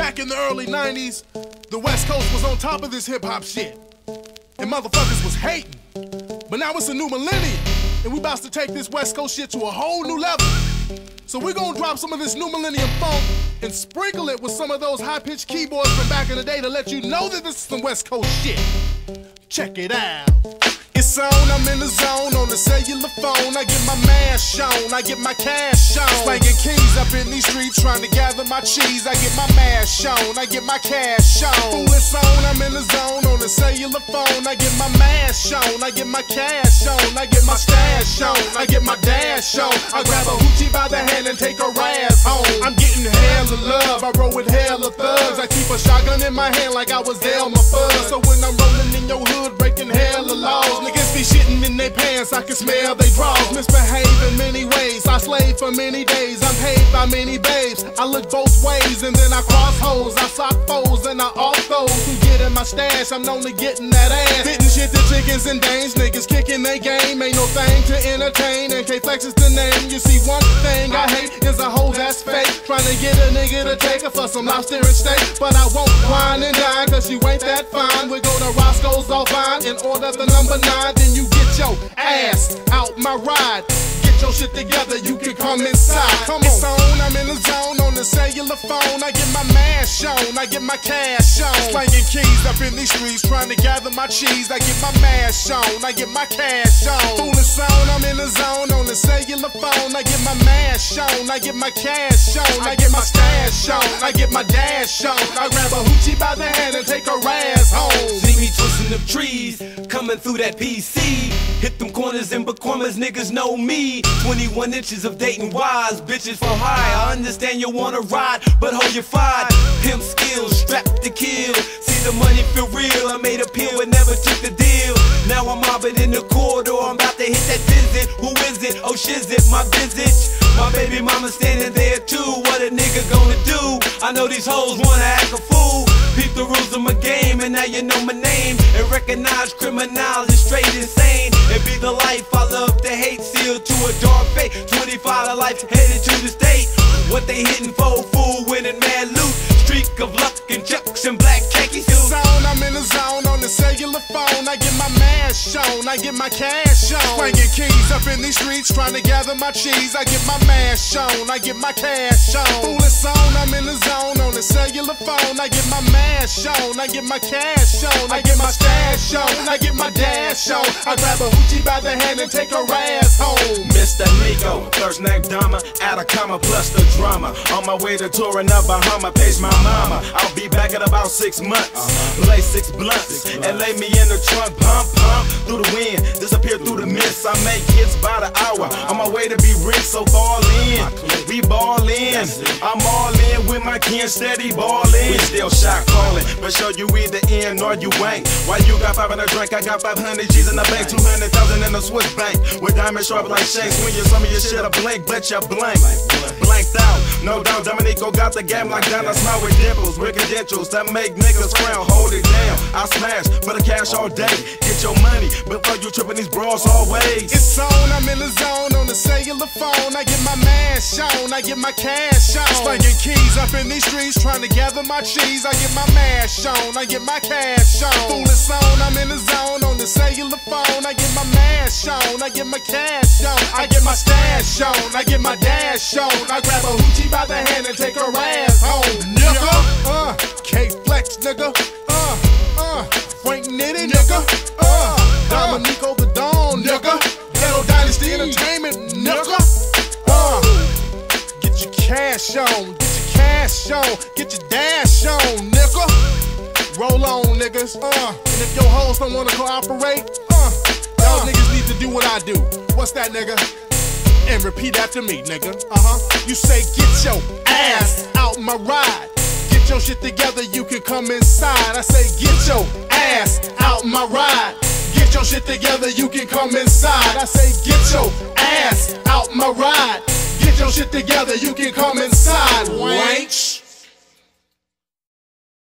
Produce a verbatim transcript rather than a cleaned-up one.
Back in the early nineties, the West Coast was on top of this hip-hop shit, and motherfuckers was hating. But now it's a new millennium, and we about to take this West Coast shit to a whole new level. So we're gonna drop some of this new millennium funk and sprinkle it with some of those high-pitched keyboards from back in the day to let you know that this is some West Coast shit. Check it out. It's on, I'm in the zone, on the cellular phone. I get my mask shown, I get my cash shown. Slanging keys up in these streets, trying to gather my cheese. I get my mask shown, I get my cash shown. Fool, it's on, I'm in the zone, on the cellular phone. I get my mask shown, I get my cash shown. I get my stash shown, I get my dash shown. I grab a hoochie by the hand and take her ass home. I'm getting hella love, I roll with hella thugs. I keep a shotgun in my hand like I was Elmer Fudd. So when I'm rolling in your hood, breaking hella laws, niggas be shitting in their pants, I can smell they draws. Misbehave in many ways, I slave for many days. I'm paid by many babes, I look both ways. And then I cross hoes, I sock foes, and I off those who get in my stash. I'm known to getting that ass, spitting shit to chickens and dames. Niggas kicking they game, ain't no thing to entertain. And K-Flex is the name. You see, one thing I hate is a hoe that's fake, trying to get a nigga to take her for some lobster and steak. But I won't whine and dine, cause you ain't that fine. We go to Roscoe's all fine and order the number nine. Then you get your ass out my ride. Get your shit together, you can come inside. Come on. It's on, I'm in the zone, on the cellular phone. I get my mask shown, I get my cash shown. Slanging keys up in these streets, trying to gather my cheese. I get my mask shown, I get my cash shown. Fool, it's on, I'm in the zone, on the cellular phone. I get my mask shown, I get my cash shown. I get my stash shown, I get my dash shown. I grab a hoochie by the hand and take her ass home. See me twisting them trees, coming through that P C. Hit them corners and Bahamas, niggas know me. twenty-one inches of dating wise, bitches for high. I understand you wanna ride, but hold your fire. Pimp skills, strapped to kill. See the money feel real. I made a pill but never took the deal. Now I'm mobbing in the corridor, I'm about to hit that visit. Who is it? Oh shizit, my visage. My baby mama standing there too. What a nigga gonna do? I know these hoes wanna act a fool. Peep the rules of my game, and now you know my name. And recognize criminals is straight insane. It be the life I love to hate, sealed to a dark fate. twenty-five to life, headed to the state. What they hitting for, fool, winning mad loot. Streak of luck and chucks and black khakis. It's on, I'm in the zone, on the cellular phone. I get my mask shown, I get my cash shown. Slanging keys up in these streets, trying to gather my cheese. I get my mask shown, I get my cash shown. Fool, it's on, I'm in the zone, on the cellular phone. I get my mask shown, I get my cash shown. I get my stash shown, I get my dash shown. I grab a hoochie by the hand and take her ass home. Mister Nico, first name Dama, add a comma plus the drama. On my way to touring up Bahama, page my mama. I'll be back in about six months. Lay six blunts and lay me in the trunk, pump, pump through the wind, disappear through the mist. I make hits by the hour. On my way to be rich, so fall in. We ball in. I'm all in with my kin, steady ballin'. We still shot calling, but show you either in or you ain't. Why you got five in a drink? I got five hundred G's in the bank, two hundred thousand in the Swiss bank. With diamonds sharp like shanks. When you some of your shit a blank, but you blank. Blanked out, no doubt. Dominico got the game like Donna Smile with dimples, with credentials that make niggas frown. Hold it down, I smash for the cash all day. Get your money before you tripping these bras always. It's on, I'm in the zone, on the cellular phone. I get my mask shown, I get my cash shown. Slanging keys up in these streets, trying to gather my cheese. I get my mask shown, I get my cash shown. Fool, it's on, I'm in the zone, on the cellular phone. I get my mask shown, I get my cash shown. I get my stash shown, I get my dash shown. I grab a hoochie by the hand and take her ass home. Nigga, uh, K-Flex, nigga, uh, uh, Frank Nitty, nigga, uh, Dominico the Dawn, nigga, Ghetto Dynasty Entertainment, nigga, uh, get your cash on, get your cash on, get your dash on, nigga, roll on, niggas, uh, and if your hoes don't wanna cooperate, uh, y'all niggas need to do what I do. What's that, nigga? And repeat after me, nigga. Uh-huh. You say, get your ass out my ride. Get your shit together, you can come inside. I say, get your ass out my ride. Get your shit together, you can come inside. I say, get your ass out my ride. Get your shit together, you can come inside. Wank.